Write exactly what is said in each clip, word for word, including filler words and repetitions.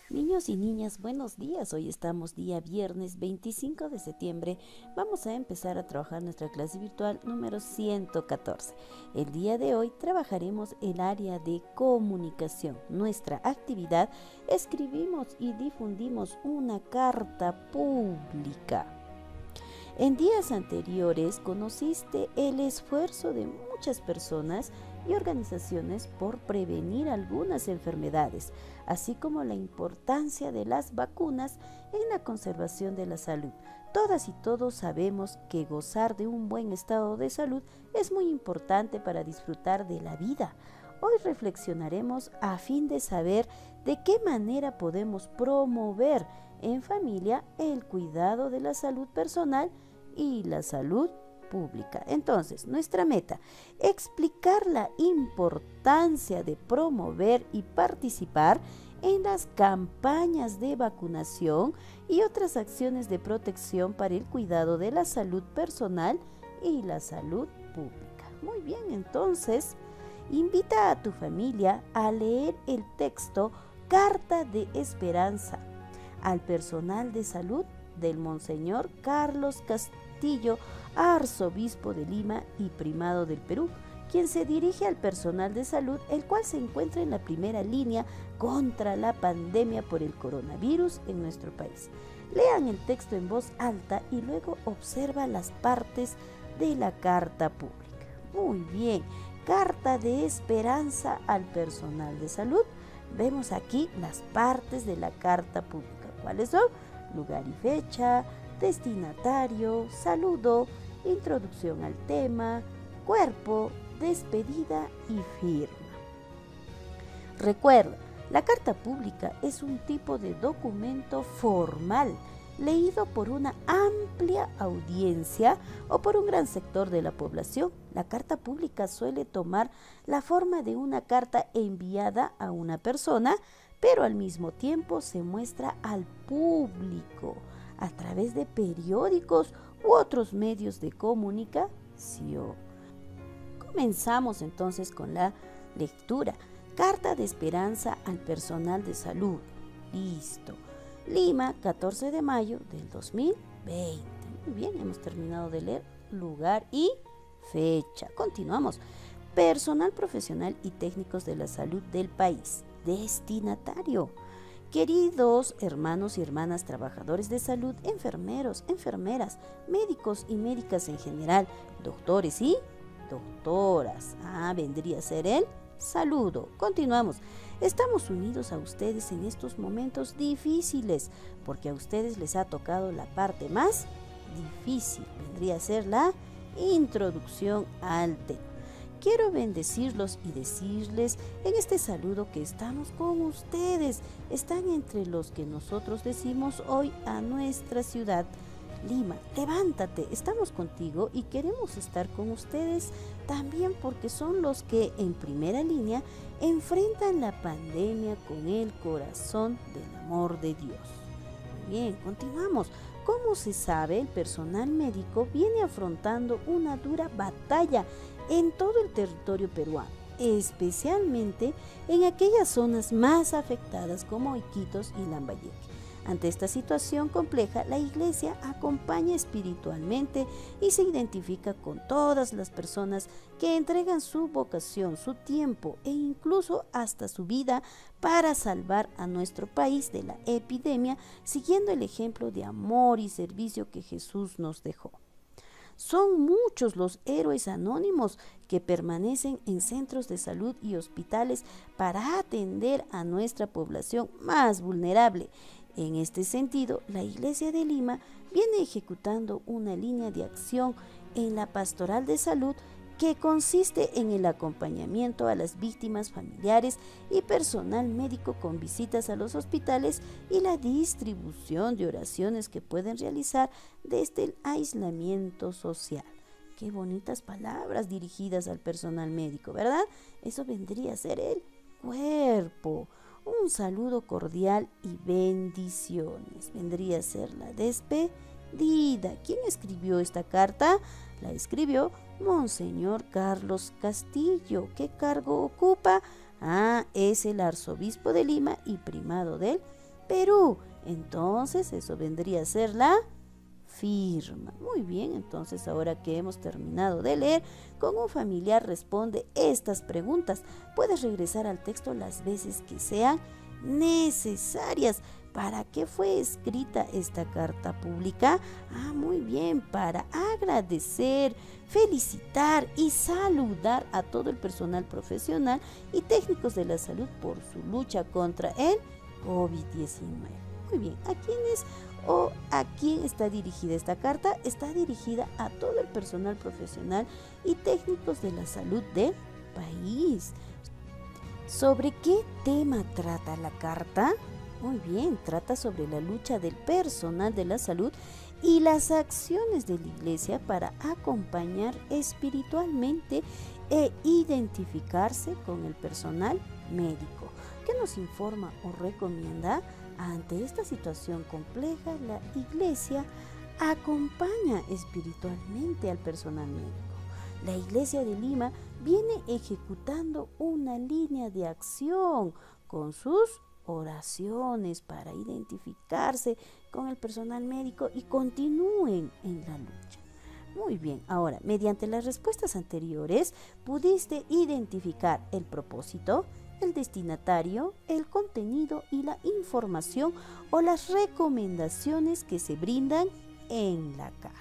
Niños y niñas, buenos días. Hoy estamos día viernes veinticinco de septiembre. Vamos a empezar a trabajar nuestra clase virtual número ciento catorce. El día de hoy trabajaremos el área de comunicación. Nuestra actividad: escribimos y difundimos una carta pública. En días anteriores conociste el esfuerzo de muchas personas y organizaciones por prevenir algunas enfermedades, así como la importancia de las vacunas en la conservación de la salud. Todas y todos sabemos que gozar de un buen estado de salud es muy importante para disfrutar de la vida. Hoy reflexionaremos a fin de saber de qué manera podemos promover en familia el cuidado de la salud personal y la salud pública. Entonces, nuestra meta: explicar la importancia de promover y participar en las campañas de vacunación y otras acciones de protección para el cuidado de la salud personal y la salud pública. Muy bien, entonces, invita a tu familia a leer el texto Carta de Esperanza al personal de salud del Monseñor Carlos Castillo, arzobispo de Lima y primado del Perú, quien se dirige al personal de salud, el cual se encuentra en la primera línea contra la pandemia por el coronavirus en nuestro país. Lean el texto en voz alta y luego observa las partes de la carta pública. Muy bien, Carta de Esperanza al personal de salud. Vemos aquí las partes de la carta pública. ¿Cuáles son? Lugar y fecha, destinatario, saludo, introducción al tema, cuerpo, despedida y firma. Recuerda, la carta pública es un tipo de documento formal, leído por una amplia audiencia o por un gran sector de la población. La carta pública suele tomar la forma de una carta enviada a una persona, pero al mismo tiempo se muestra al público a través de periódicos u otros medios de comunicación. Comenzamos entonces con la lectura. Carta de Esperanza al personal de salud. Listo. Lima, catorce de mayo del dos mil veinte. Muy bien, hemos terminado de leer lugar y fecha. Continuamos. Personal profesional y técnicos de la salud del país. Destinatario: queridos hermanos y hermanas trabajadores de salud, enfermeros, enfermeras, médicos y médicas en general, doctores y doctoras. Ah, vendría a ser el saludo. Continuamos. Estamos unidos a ustedes en estos momentos difíciles, porque a ustedes les ha tocado la parte más difícil. Vendría a ser la introducción al tema. Quiero bendecirlos y decirles en este saludo que estamos con ustedes. Están entre los que nosotros decimos hoy a nuestra ciudad, Lima: levántate, estamos contigo y queremos estar con ustedes también, porque son los que en primera línea enfrentan la pandemia con el corazón del amor de Dios. Muy bien, continuamos. Como se sabe, el personal médico viene afrontando una dura batalla en todo el territorio peruano, especialmente en aquellas zonas más afectadas como Iquitos y Lambayeque. Ante esta situación compleja, la Iglesia acompaña espiritualmente y se identifica con todas las personas que entregan su vocación, su tiempo e incluso hasta su vida para salvar a nuestro país de la epidemia, siguiendo el ejemplo de amor y servicio que Jesús nos dejó. Son muchos los héroes anónimos que permanecen en centros de salud y hospitales para atender a nuestra población más vulnerable. En este sentido, la Iglesia de Lima viene ejecutando una línea de acción en la pastoral de salud que consiste en el acompañamiento a las víctimas familiares y personal médico con visitas a los hospitales y la distribución de oraciones que pueden realizar desde el aislamiento social. Qué bonitas palabras dirigidas al personal médico, ¿verdad? Eso vendría a ser el cuerpo. Un saludo cordial y bendiciones. Vendría a ser la despedida. ¿Quién escribió esta carta? La escribió Monseñor Carlos Castillo. ¿Qué cargo ocupa? Ah, es el arzobispo de Lima y primado del Perú. Entonces eso vendría a ser la firma. Muy bien, entonces ahora que hemos terminado de leer, con un familiar responde estas preguntas. Puedes regresar al texto las veces que sean necesarias. ¿Para qué fue escrita esta carta pública? Ah, muy bien, para agradecer, felicitar y saludar a todo el personal profesional y técnicos de la salud por su lucha contra el COVID diecinueve. Muy bien, ¿a quién es o a quién está dirigida esta carta? Está dirigida a todo el personal profesional y técnicos de la salud del país. ¿Sobre qué tema trata la carta? Muy bien, trata sobre la lucha del personal de la salud y las acciones de la iglesia para acompañar espiritualmente e identificarse con el personal médico. ¿Qué nos informa o recomienda? Ante esta situación compleja, la iglesia acompaña espiritualmente al personal médico. La Iglesia de Lima viene ejecutando una línea de acción con sus oraciones para identificarse con el personal médico y continúen en la lucha. Muy bien, ahora, mediante las respuestas anteriores, pudiste identificar el propósito, el destinatario, el contenido y la información o las recomendaciones que se brindan en la carta.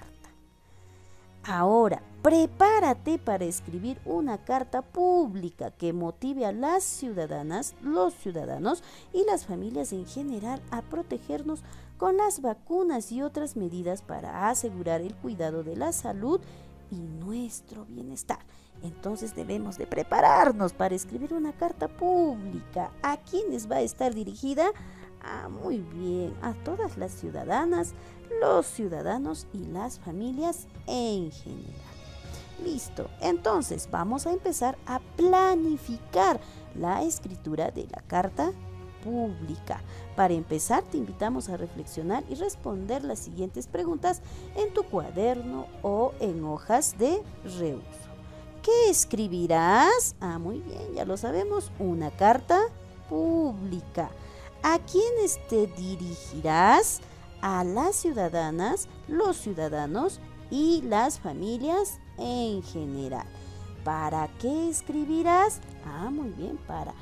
Ahora, prepárate para escribir una carta pública que motive a las ciudadanas, los ciudadanos y las familias en general a protegernos con las vacunas y otras medidas para asegurar el cuidado de la salud y nuestro bienestar. Entonces debemos de prepararnos para escribir una carta pública. ¿A quiénes va a estar dirigida? Ah, muy bien, a todas las ciudadanas, los ciudadanos y las familias en general. Listo, entonces vamos a empezar a planificar la escritura de la carta pública. Para empezar, te invitamos a reflexionar y responder las siguientes preguntas en tu cuaderno o en hojas de reuso. ¿Qué escribirás? Ah, muy bien, ya lo sabemos, una carta pública. ¿A quiénes te dirigirás? A las ciudadanas, los ciudadanos y las familias en general. ¿Para qué escribirás? Ah, muy bien, para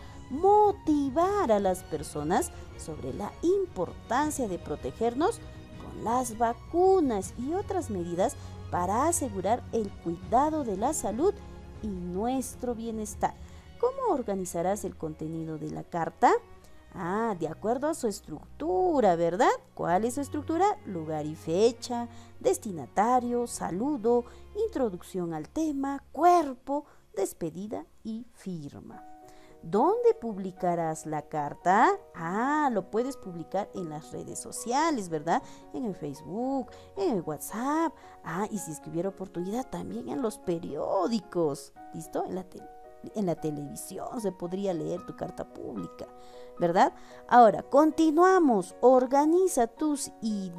motivar a las personas sobre la importancia de protegernos con las vacunas y otras medidas para asegurar el cuidado de la salud y nuestro bienestar. ¿Cómo organizarás el contenido de la carta? Ah, de acuerdo a su estructura, ¿verdad? ¿Cuál es su estructura? Lugar y fecha, destinatario, saludo, introducción al tema, cuerpo, despedida y firma. ¿Dónde publicarás la carta? Ah, lo puedes publicar en las redes sociales, ¿verdad? En el Facebook, en el WhatsApp. Ah, y si es que hubiera oportunidad, también en los periódicos. ¿Listo? En la, te en la televisión se podría leer tu carta pública, ¿verdad? Ahora, continuamos. Organiza tus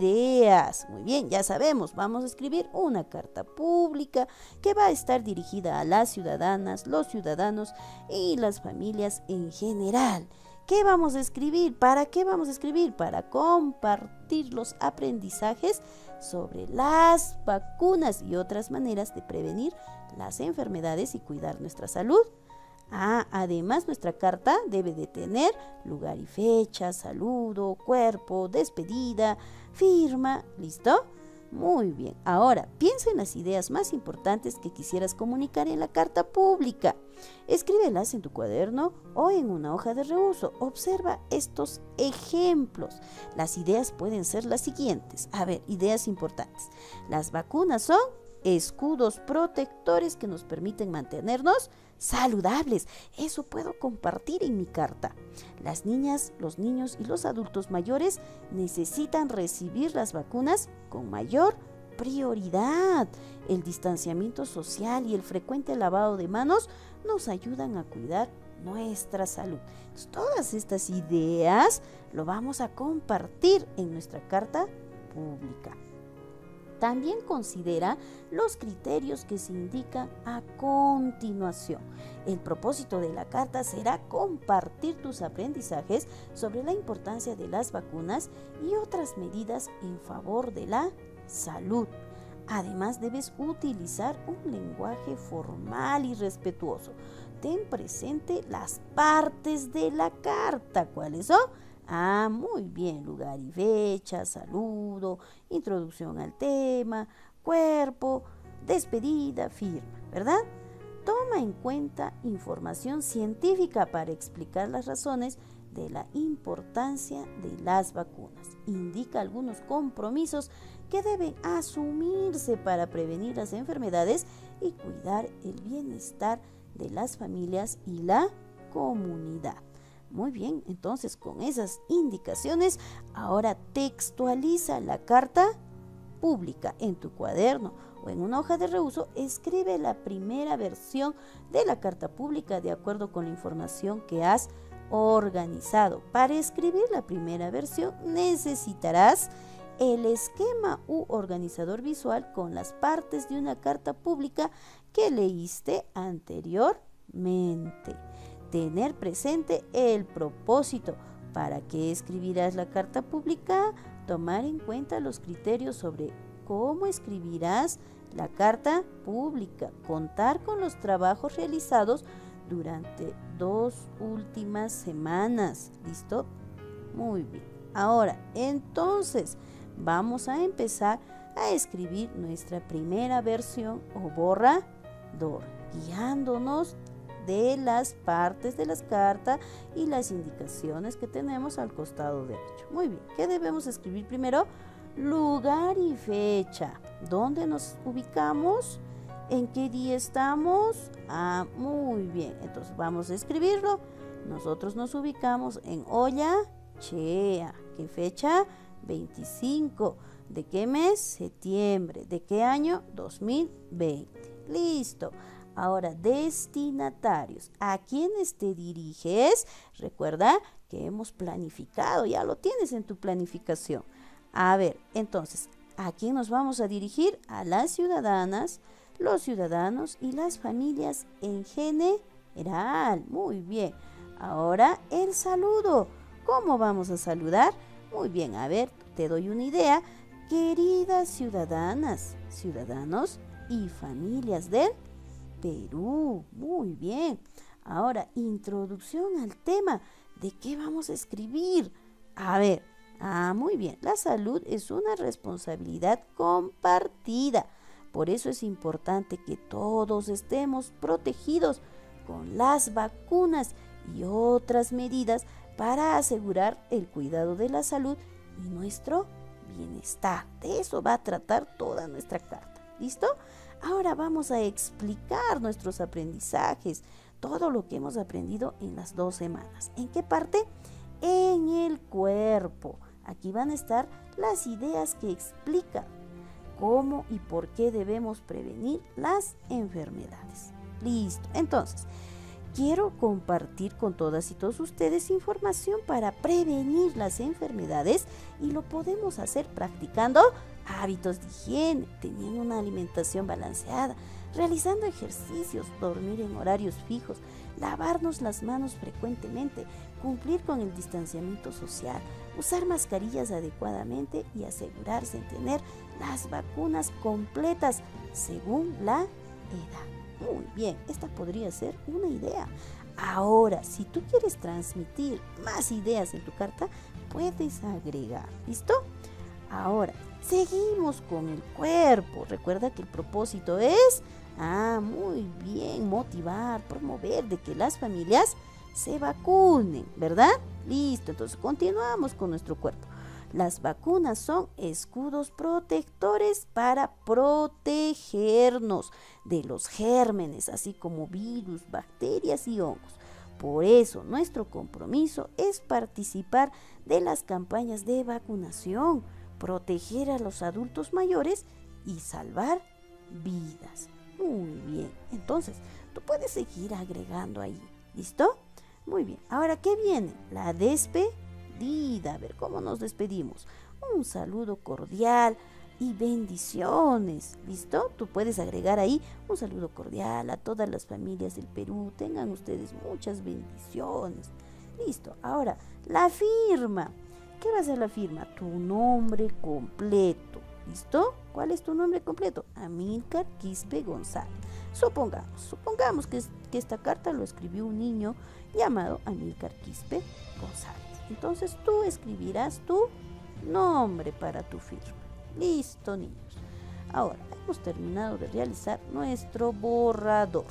ideas. Muy bien, ya sabemos, vamos a escribir una carta pública que va a estar dirigida a las ciudadanas, los ciudadanos y las familias en general. ¿Qué vamos a escribir? ¿Para qué vamos a escribir? Para compartir los aprendizajes sobre las vacunas y otras maneras de prevenir las enfermedades y cuidar nuestra salud. Ah, además nuestra carta debe de tener lugar y fecha, saludo, cuerpo, despedida, firma. ¿Listo? Muy bien. Ahora, piensa en las ideas más importantes que quisieras comunicar en la carta pública. Escríbelas en tu cuaderno o en una hoja de reuso. Observa estos ejemplos. Las ideas pueden ser las siguientes. A ver, ideas importantes. Las vacunas son escudos protectores que nos permiten mantenernos saludables. Eso puedo compartir en mi carta. Las niñas, los niños y los adultos mayores necesitan recibir las vacunas con mayor prioridad. El distanciamiento social y el frecuente lavado de manos nos ayudan a cuidar nuestra salud. Entonces, todas estas ideas lo vamos a compartir en nuestra carta pública. También considera los criterios que se indican a continuación. El propósito de la carta será compartir tus aprendizajes sobre la importancia de las vacunas y otras medidas en favor de la salud. Además, debes utilizar un lenguaje formal y respetuoso. Ten presente las partes de la carta. ¿Cuáles son? Ah, muy bien, lugar y fecha, saludo, introducción al tema, cuerpo, despedida, firma, ¿verdad? Toma en cuenta información científica para explicar las razones de la importancia de las vacunas. Indica algunos compromisos que deben asumirse para prevenir las enfermedades y cuidar el bienestar de las familias y la comunidad. Muy bien, entonces con esas indicaciones, ahora textualiza la carta pública en tu cuaderno o en una hoja de reuso. Escribe la primera versión de la carta pública de acuerdo con la información que has organizado. Para escribir la primera versión necesitarás el esquema u organizador visual con las partes de una carta pública que leíste anteriormente. Tener presente el propósito. ¿Para qué escribirás la carta pública? Tomar en cuenta los criterios sobre cómo escribirás la carta pública. Contar con los trabajos realizados durante dos últimas semanas. ¿Listo? Muy bien. Ahora, entonces, vamos a empezar a escribir nuestra primera versión o borrador, guiándonos de las partes de las cartas y las indicaciones que tenemos al costado derecho. Muy bien, ¿qué debemos escribir primero? Lugar y fecha. ¿Dónde nos ubicamos? ¿En qué día estamos? Ah, muy bien, entonces vamos a escribirlo. Nosotros nos ubicamos en Ollachea. ¿Qué fecha? veinticinco. ¿De qué mes? Septiembre. ¿De qué año? dos mil veinte. Listo. Ahora, destinatarios. ¿A quiénes te diriges? Recuerda que hemos planificado, ya lo tienes en tu planificación. A ver, entonces, ¿a quién nos vamos a dirigir? A las ciudadanas, los ciudadanos y las familias en general. Muy bien. Ahora, el saludo. ¿Cómo vamos a saludar? Muy bien, a ver, te doy una idea. Queridas ciudadanas, ciudadanos y familias del Perú. Muy bien. Ahora, introducción al tema. ¿De qué vamos a escribir? A ver, ah, muy bien. La salud es una responsabilidad compartida. Por eso es importante que todos estemos protegidos con las vacunas y otras medidas para asegurar el cuidado de la salud y nuestro bienestar. De eso va a tratar toda nuestra carta. ¿Listo? Ahora vamos a explicar nuestros aprendizajes, todo lo que hemos aprendido en las dos semanas. ¿En qué parte? En el cuerpo. Aquí van a estar las ideas que explican cómo y por qué debemos prevenir las enfermedades. Listo. Entonces, quiero compartir con todas y todos ustedes información para prevenir las enfermedades y lo podemos hacer practicando hábitos de higiene, teniendo una alimentación balanceada, realizando ejercicios, dormir en horarios fijos, lavarnos las manos frecuentemente, cumplir con el distanciamiento social, usar mascarillas adecuadamente y asegurarse en tener las vacunas completas según la edad. Muy bien, esta podría ser una idea. Ahora, si tú quieres transmitir más ideas en tu carta, puedes agregar. ¿Listo? Ahora, seguimos con el cuerpo. Recuerda que el propósito es, ah, muy bien, motivar, promover de que las familias se vacunen, ¿verdad? Listo, entonces continuamos con nuestro cuerpo. Las vacunas son escudos protectores para protegernos de los gérmenes, así como virus, bacterias y hongos. Por eso, nuestro compromiso es participar de las campañas de vacunación, proteger a los adultos mayores y salvar vidas. Muy bien, entonces tú puedes seguir agregando ahí. ¿Listo? Muy bien, ahora ¿qué viene? La despedida. A ver, ¿cómo nos despedimos? Un saludo cordial, y bendiciones. ¿Listo? Tú puedes agregar ahí un saludo cordial a todas las familias del Perú. Tengan ustedes muchas bendiciones. Listo. Ahora, la firma. ¿Qué va a ser la firma? Tu nombre completo. ¿Listo? ¿Cuál es tu nombre completo? Amílcar Quispe González. Supongamos, supongamos que, que esta carta lo escribió un niño llamado Amílcar Quispe González. Entonces tú escribirás tu nombre para tu firma. Listo, niños. Ahora, hemos terminado de realizar nuestro borrador.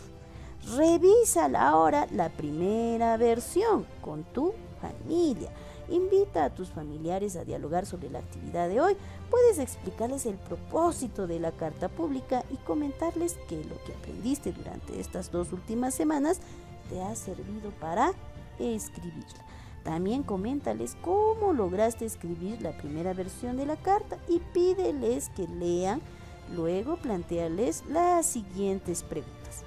Revisa ahora la primera versión con tu familia. Invita a tus familiares a dialogar sobre la actividad de hoy. Puedes explicarles el propósito de la carta pública y comentarles que lo que aprendiste durante estas dos últimas semanas te ha servido para escribirla. También coméntales cómo lograste escribir la primera versión de la carta y pídeles que lean. Luego plantéales las siguientes preguntas.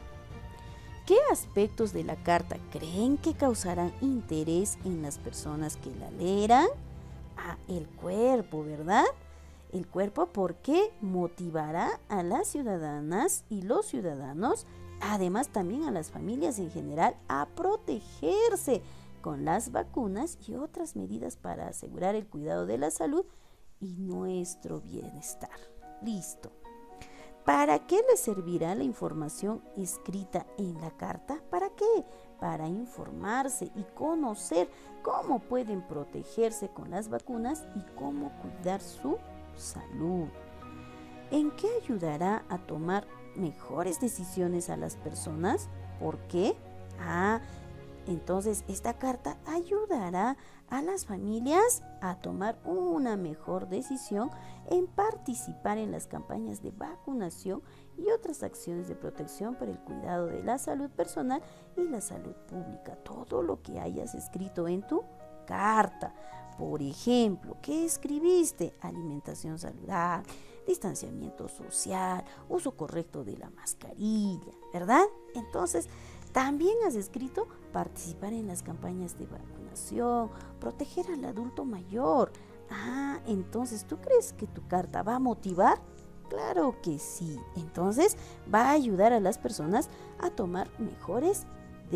¿Qué aspectos de la carta creen que causarán interés en las personas que la leerán? Ah, el cuerpo, ¿verdad? El cuerpo porque motivará a las ciudadanas y los ciudadanos, además también a las familias en general, a protegerse con las vacunas y otras medidas para asegurar el cuidado de la salud y nuestro bienestar. Listo. ¿Para qué les servirá la información escrita en la carta? ¿Para qué? Para informarse y conocer cómo pueden protegerse con las vacunas y cómo cuidar su salud. ¿En qué ayudará a tomar mejores decisiones a las personas? ¿Por qué? Ah, entonces esta carta ayudará a las familias a tomar una mejor decisión en participar en las campañas de vacunación y otras acciones de protección para el cuidado de la salud personal y la salud pública. Todo lo que hayas escrito en tu carta. Por ejemplo, ¿qué escribiste? Alimentación saludable, distanciamiento social, uso correcto de la mascarilla, ¿verdad? Entonces, también has escrito participar en las campañas de vacunación, proteger al adulto mayor. Ah, entonces, ¿tú crees que tu carta va a motivar? Claro que sí. Entonces, va a ayudar a las personas a tomar mejores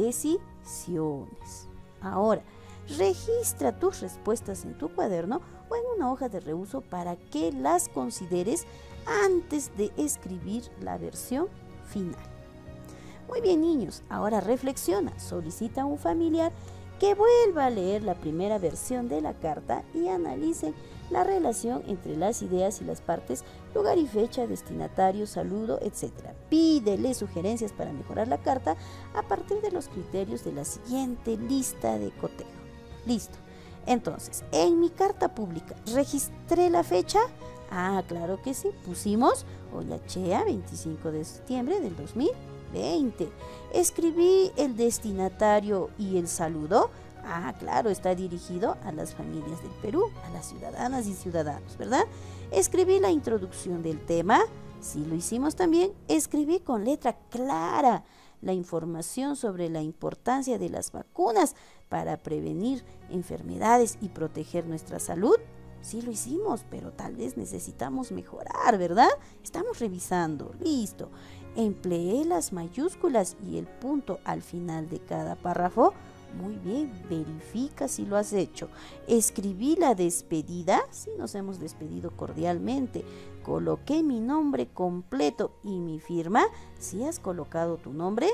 decisiones. Ahora, registra tus respuestas en tu cuaderno o en una hoja de reuso para que las consideres antes de escribir la versión final. Muy bien, niños, ahora reflexiona, solicita a un familiar que vuelva a leer la primera versión de la carta y analice la relación entre las ideas y las partes, lugar y fecha, destinatario, saludo, etcétera. Pídele sugerencias para mejorar la carta a partir de los criterios de la siguiente lista de cotejo. Listo. Entonces, en mi carta pública, ¿registré la fecha? Ah, claro que sí. Pusimos Ollachea, veinticinco de septiembre del dos mil veinte. Escribí el destinatario y el saludo. Ah, claro, está dirigido a las familias del Perú, a las ciudadanas y ciudadanos, ¿verdad? Escribí la introducción del tema. Sí, lo hicimos también. Escribí con letra clara la información sobre la importancia de las vacunas para prevenir enfermedades y proteger nuestra salud. Sí lo hicimos, pero tal vez necesitamos mejorar, ¿verdad? Estamos revisando. Listo. Empleé las mayúsculas y el punto al final de cada párrafo. Muy bien, verifica si lo has hecho. Escribí la despedida, si nos hemos despedido cordialmente. Coloqué mi nombre completo y mi firma, si has colocado tu nombre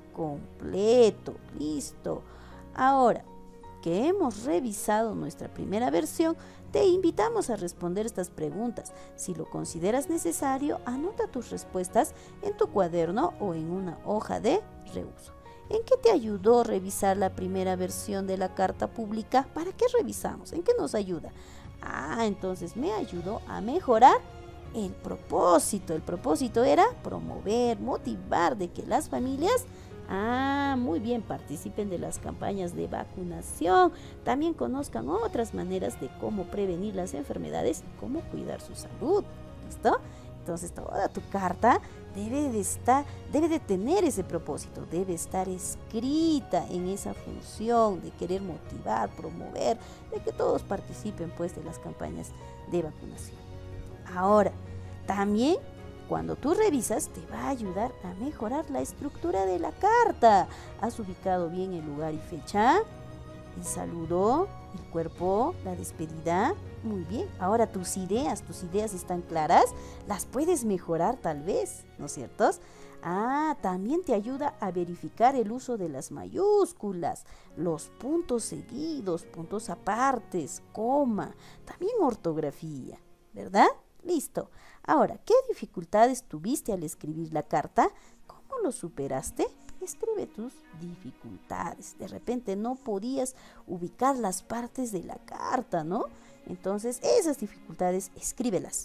completo. Listo. Ahora que hemos revisado nuestra primera versión, te invitamos a responder estas preguntas. Si lo consideras necesario, anota tus respuestas en tu cuaderno o en una hoja de reuso. ¿En qué te ayudó revisar la primera versión de la carta pública? ¿Para qué revisamos? ¿En qué nos ayuda? Ah, entonces me ayudó a mejorar el propósito. El propósito era promover, motivar de que las familias, ah, muy bien, participen de las campañas de vacunación, también conozcan otras maneras de cómo prevenir las enfermedades y cómo cuidar su salud. ¿Listo? Entonces toda tu carta debe de estar, debe de tener ese propósito, debe estar escrita en esa función de querer motivar, promover, de que todos participen pues de las campañas de vacunación. Ahora, también cuando tú revisas te va a ayudar a mejorar la estructura de la carta. ¿Has ubicado bien el lugar y fecha? El saludo, el cuerpo, la despedida. Muy bien. Ahora tus ideas, tus ideas están claras. Las puedes mejorar tal vez, ¿no es cierto? Ah, también te ayuda a verificar el uso de las mayúsculas, los puntos seguidos, puntos apartes, coma, también ortografía, ¿verdad? Listo. Ahora, ¿qué dificultades tuviste al escribir la carta? ¿Cómo lo superaste? Escribe tus dificultades. De repente no podías ubicar las partes de la carta, ¿no? Entonces, esas dificultades, escríbelas.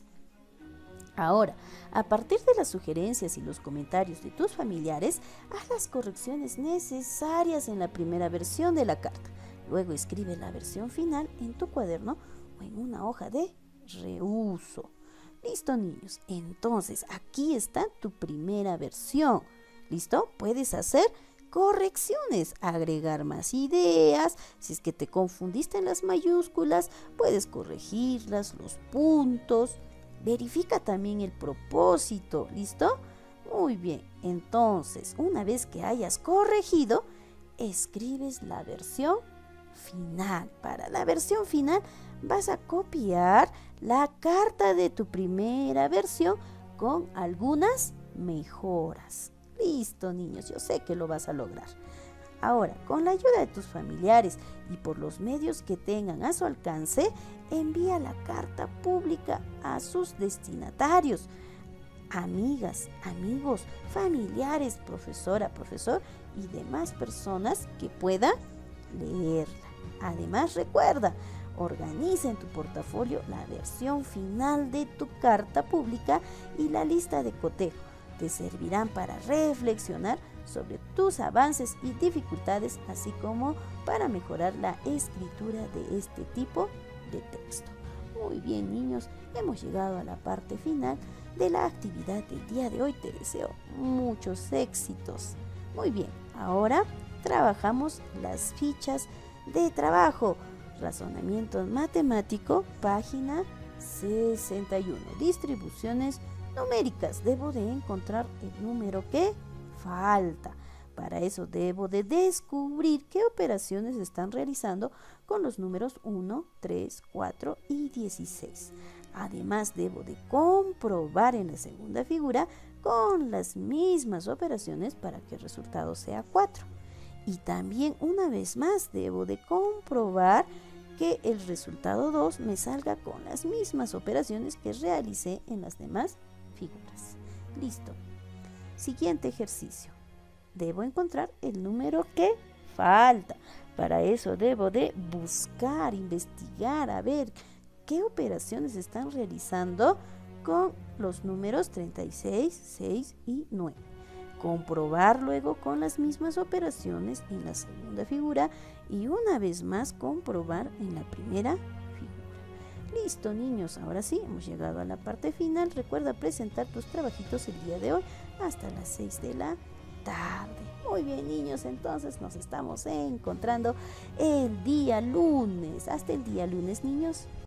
Ahora, a partir de las sugerencias y los comentarios de tus familiares, haz las correcciones necesarias en la primera versión de la carta. Luego escribe la versión final en tu cuaderno o en una hoja de reuso. Listo, niños. Entonces, aquí está tu primera versión. ¿Listo? Puedes hacer correcciones, agregar más ideas. Si es que te confundiste en las mayúsculas, puedes corregirlas, los puntos. Verifica también el propósito, ¿listo? Muy bien, entonces, una vez que hayas corregido, escribes la versión final. Para la versión final vas a copiar la carta de tu primera versión con algunas mejoras. Listo, niños, yo sé que lo vas a lograr. Ahora, con la ayuda de tus familiares y por los medios que tengan a su alcance, envía la carta pública a sus destinatarios, amigas, amigos, familiares, profesora, profesor y demás personas que puedan leerla. Además, recuerda, organiza en tu portafolio la versión final de tu carta pública y la lista de cotejo. Te servirán para reflexionar sobre tus avances y dificultades, así como para mejorar la escritura de este tipo de texto. Muy bien, niños, hemos llegado a la parte final de la actividad del día de hoy. Te deseo muchos éxitos. Muy bien, ahora trabajamos las fichas de trabajo. Razonamiento matemático, página sesenta y uno. Distribuciones numéricas. Debo de encontrar el número que falta. Para eso debo de descubrir qué operaciones están realizando con los números uno, tres, cuatro y dieciséis. Además debo de comprobar en la segunda figura con las mismas operaciones para que el resultado sea cuatro. Y también una vez más debo de comprobar que el resultado dos me salga con las mismas operaciones que realicé en las demás figuras. Listo. Siguiente ejercicio. Debo encontrar el número que falta. Para eso debo de buscar, investigar, a ver qué operaciones están realizando con los números treinta y seis, seis y nueve. Comprobar luego con las mismas operaciones en la segunda figura y una vez más comprobar en la primera figura. Listo, niños, ahora sí, hemos llegado a la parte final. Recuerda presentar tus trabajitos el día de hoy hasta las seis de la tarde. Muy bien, niños, entonces nos estamos encontrando el día lunes. Hasta el día lunes, niños.